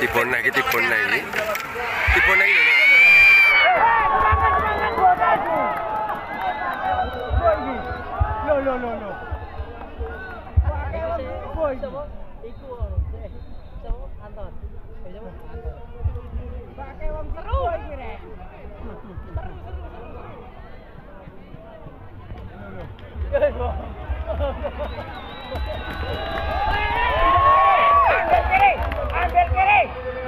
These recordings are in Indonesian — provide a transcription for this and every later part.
Tibon lagi. Tibon lagi. Lo. Pakai wong seru iki rek. Ambil kiri.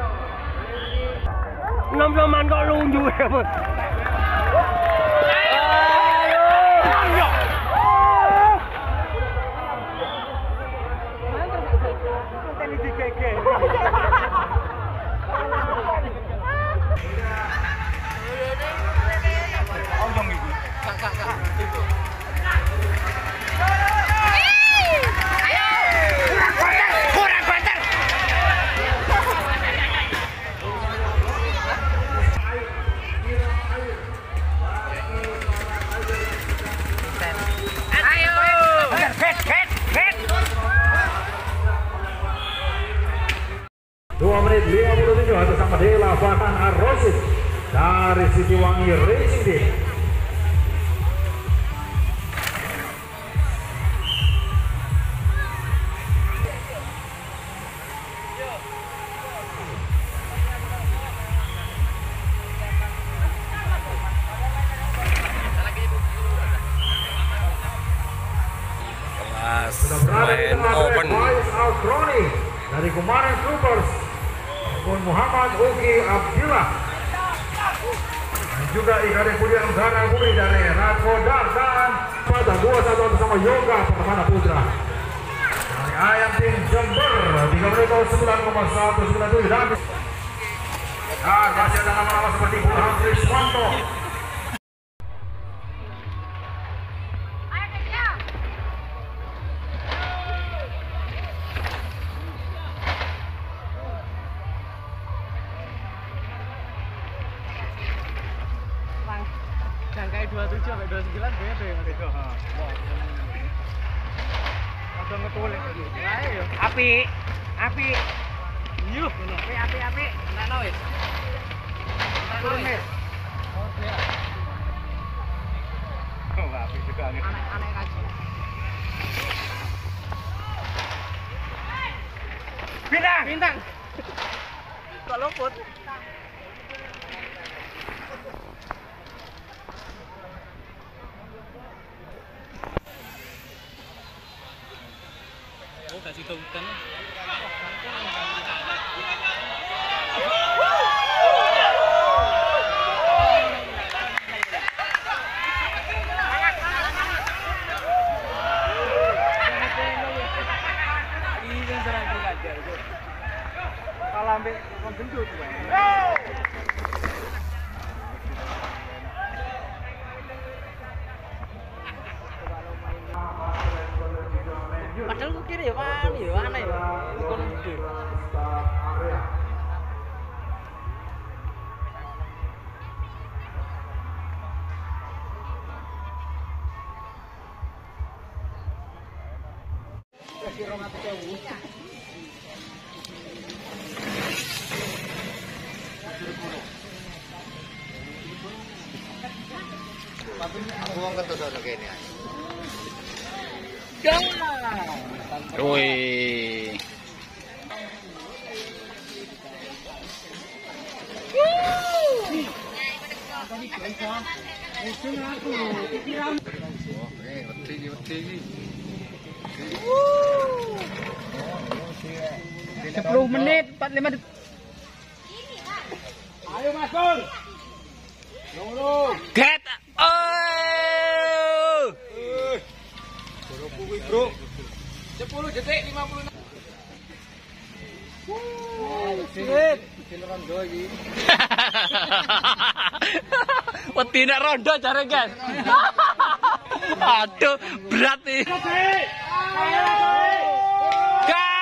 Nom-noman kok lunju ya, Bos. Menit 57 atas nama Dela Fatan Ar-Rosid dari Sitiwangi Racing Team. Kelas main open dari Kumaran Troopers Muhammad Uki Abdillah, dan juga Ikade Pudian Zara Puri dari Radkodar, dan pada 2-1 bersama Yoga Permana Putra dari Ayam Tim Jember 3 menit 9,197 dan masih ada nama-nama seperti Burhan Triswanto. Jangkai 27 sampai 29 beda ya, beda. Ada ngetulek iki. Ayo. Api. Yuh, api. Enak wis. Turun wis. Oh, siap. Oh, api juga nih. Anak kaji. Bintang. Kok luput? Kasih tahu kan. Kalau ambil gendut. Padahal ku kira ya kan, ya aneh ya. Ikon gede. Aku wong ketut kene. Woi. Sepuluh menit 45 detik. Ayo Mas Bur. Get. Bro. 10 detik 56. Sip. Rondo iki. Wedi nek rondo jare, Guys. Aduh, berat iki. Gas.